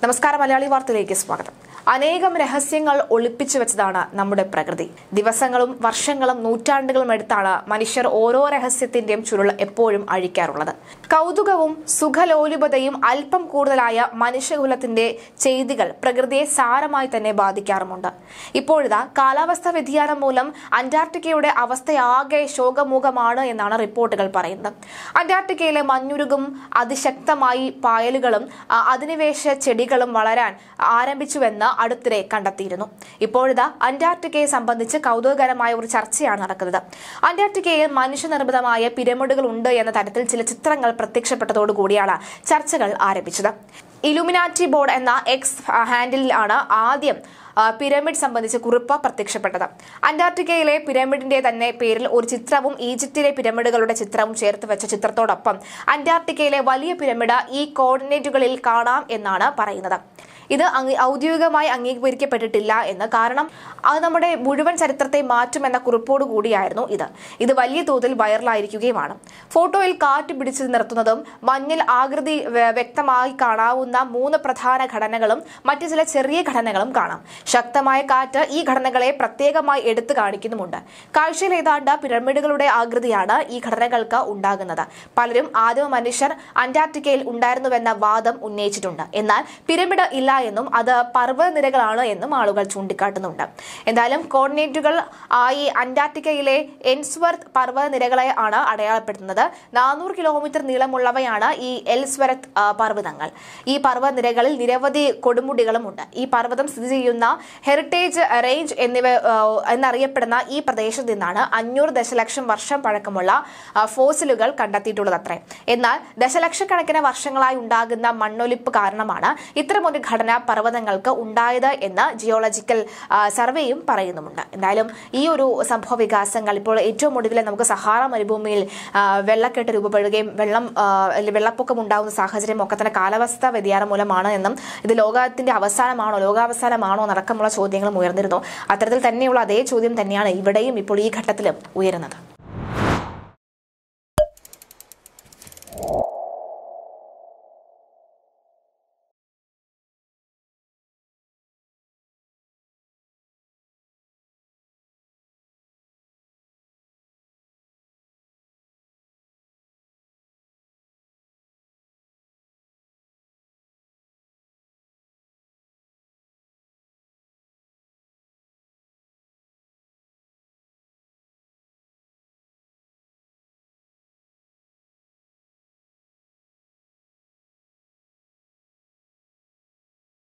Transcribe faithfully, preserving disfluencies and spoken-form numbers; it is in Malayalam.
നമസ്കാരം, മലയാളി വാർത്തയിലേക്ക് സ്വാഗതം. അനേകം രഹസ്യങ്ങൾ ഒളിപ്പിച്ചു വെച്ചതാണ് നമ്മുടെ പ്രകൃതി. ദിവസങ്ങളും വർഷങ്ങളും നൂറ്റാണ്ടുകളും എടുത്താണ് മനുഷ്യർ ഓരോ രഹസ്യത്തിന്റെയും ചുരുൾ എപ്പോഴും അഴിക്കാറുള്ളത്. കൗതുകവും സുഖലോലുപതയും അല്പം കൂടുതലായ മനുഷ്യകുലത്തിന്റെ ചെയ്തികൾ പ്രകൃതിയെ സാരമായി തന്നെ ബാധിക്കാറുമുണ്ട്. ഇപ്പോഴിതാ കാലാവസ്ഥാ വ്യതിയാനം മൂലം അന്റാർട്ടിക്കയുടെ അവസ്ഥയാകെ ശോകമുഖമാണ് എന്നാണ് റിപ്പോർട്ടുകൾ പറയുന്നത്. അന്റാർട്ടിക്കയിലെ മഞ്ഞുരുകും അതിശക്തമായി പായലുകളും അധിനിവേശ ചെടികളും വളരാൻ ആരംഭിച്ചുവെന്ന് അടുത്തിടെ കണ്ടെത്തിയിരുന്നു. ഇപ്പോഴിതാ അന്റാർട്ടിക്കയെ സംബന്ധിച്ച് കൗതുകകരമായ ഒരു ചർച്ചയാണ് നടക്കുന്നത്. അന്റാർട്ടിക്കയിൽ മനുഷ്യനിർമ്മിതമായ പിരമിഡുകൾ ഉണ്ട് എന്ന തരത്തിൽ ചില ചിത്രങ്ങൾ പ്രത്യക്ഷപ്പെട്ടതോടുകൂടിയാണ് ചർച്ചകൾ ആരംഭിച്ചത്. ഇലുമിനാറ്റി ബോർഡ് എന്ന എക്സ് ഹാൻഡിലാണ് ആദ്യം പിരമിഡ് സംബന്ധിച്ച് കുറിപ്പ് പ്രത്യക്ഷപ്പെട്ടത്. അന്റാർട്ടിക്കയിലെ പിരമിഡിന്റെ തന്നെ പേരിൽ ഒരു ചിത്രവും ഈജിപ്തിലെ പിരമിഡുകളുടെ ചിത്രവും ചേർത്ത് വെച്ച ചിത്രത്തോടൊപ്പം അന്റാർട്ടിക്കയിലെ വലിയ പിരമിഡ് ഈ കോർഡിനേറ്റുകളിൽ കാണാം എന്നാണ് പറയുന്നത്. ഇത് ഔദ്യോഗികമായി അംഗീകരിക്കപ്പെട്ടിട്ടില്ല എന്ന്, കാരണം അത് നമ്മുടെ മുഴുവൻ ചരിത്രത്തെ മാറ്റുമെന്ന കുറിപ്പോടു കൂടിയായിരുന്നു ഇത്. ഇത് വലിയ തോതിൽ വൈറലായിരിക്കുകയുമാണ്. ഫോട്ടോയിൽ കാറ്റ് പിടിച്ചു നിർത്തുന്നതും മഞ്ഞിൽ ആകൃതി വ്യക്തമായി കാണാവുന്ന മൂന്ന് പ്രധാന ഘടനകളും മറ്റു ചില ചെറിയ ഘടനകളും കാണാം. ശക്തമായ കാറ്റ് ഈ ഘടനകളെ പ്രത്യേകമായി എടുത്തു കാണിക്കുന്നുമുണ്ട്. കാഴ്ചയിൽ ഏതാണ്ട് പിരമിഡുകളുടെ ആകൃതിയാണ് ഈ ഘടനകൾക്ക് ഉണ്ടാകുന്നത്. പലരും ആദിമ മനുഷ്യർ അന്റാർട്ടിക്കയിൽ ഉണ്ടായിരുന്നുവെന്ന വാദം ഉന്നയിച്ചിട്ടുണ്ട്. എന്നാൽ പിരമിഡ് ഇല്ല എന്നും അത് പർവ്വതനിരകളാണ് എന്നും ആളുകൾ ചൂണ്ടിക്കാട്ടുന്നുണ്ട്. എന്തായാലും കോർഡിനേറ്റുകൾ ആയി അന്റാർട്ടിക്കയിലെ എൽസ്വർത്ത് പർവ്വതനിരകളെ ആണ് അടയാളപ്പെടുത്തുന്നത്. നാനൂറ് കിലോമീറ്റർ നീളമുള്ളവയാണ് ഈ എൽസ്വർത്ത് പർവ്വതങ്ങൾ. ഈ പർവ്വതനിരകളിൽ നിരവധി കൊടുമുടികളുമുണ്ട്. ഈ പർവ്വതം സ്ഥിതി ചെയ്യുന്ന ഹെറിറ്റേജ് റേഞ്ച് എന്നിവ എന്നറിയപ്പെടുന്ന ഈ പ്രദേശത്ത് നിന്നാണ് അഞ്ഞൂറ് ദശലക്ഷം വർഷം പഴക്കമുള്ള ഫോസിലുകൾ കണ്ടെത്തിയിട്ടുള്ളത് അത്രേ. എന്നാൽ ദശലക്ഷക്കണക്കിന് വർഷങ്ങളായി ഉണ്ടാകുന്ന മണ്ണൊലിപ്പ് കാരണമാണ് ഇത്തരമൊരു ഘടന പർവ്വതങ്ങൾക്ക് ഉണ്ടായത് എന്ന് ജിയോളജിക്കൽ സർവേയും പറയുന്നുമുണ്ട്. എന്തായാലും ഈ ഒരു സംഭവ വികാസങ്ങൾ ഇപ്പോൾ ഏറ്റവും ഒടുവിൽ നമുക്ക് സഹാറ മരുഭൂമിയിൽ വെള്ളക്കെട്ട് രൂപപ്പെടുകയും വെള്ളം വെള്ളപ്പൊക്കം ഉണ്ടാകുന്ന സാഹചര്യം ഒക്കെ തന്നെ കാലാവസ്ഥാ വ്യതിയാനം മൂലമാണ് എന്നും ഇത് ലോകത്തിന്റെ അവസാനമാണോ ലോകാവസാനമാണോ അടക്കമുള്ള ചോദ്യങ്ങളും ഉയർന്നിരുന്നു. അത്തരത്തിൽ തന്നെയുള്ള അതേ ചോദ്യം തന്നെയാണ് ഇവിടെയും ഇപ്പോൾ ഈ ഘട്ടത്തിലും ഉയരുന്നത്.